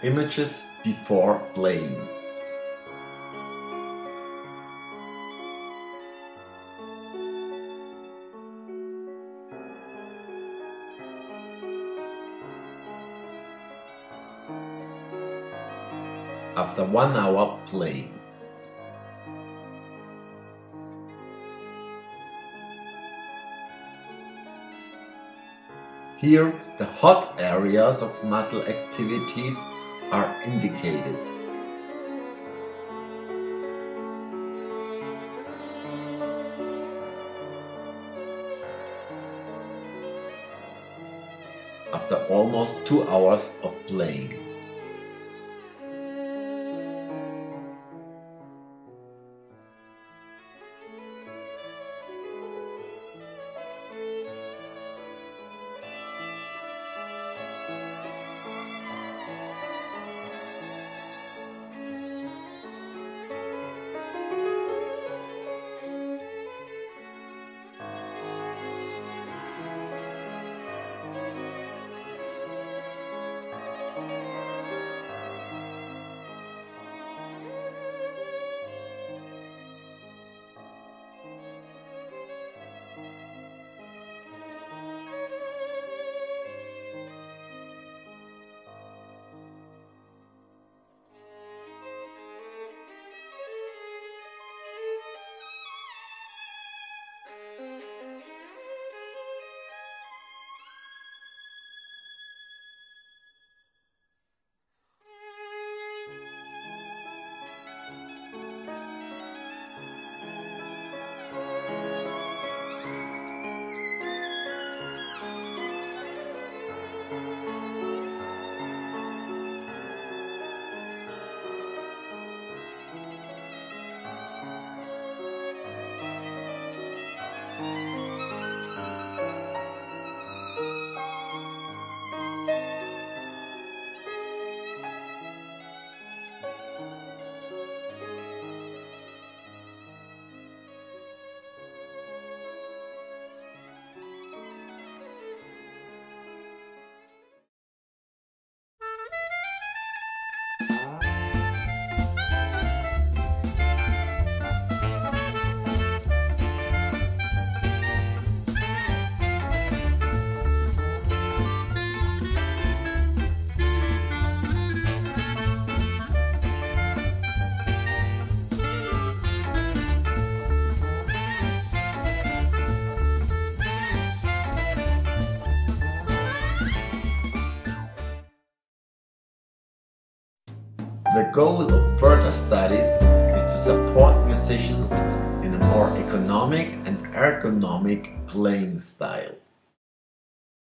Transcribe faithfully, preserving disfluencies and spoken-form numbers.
Images before playing. After one hour playing. Here, the hot areas of muscle activities are indicated. After almost two hours of playing. The goal of further studies is to support musicians in a more economic and ergonomic playing style.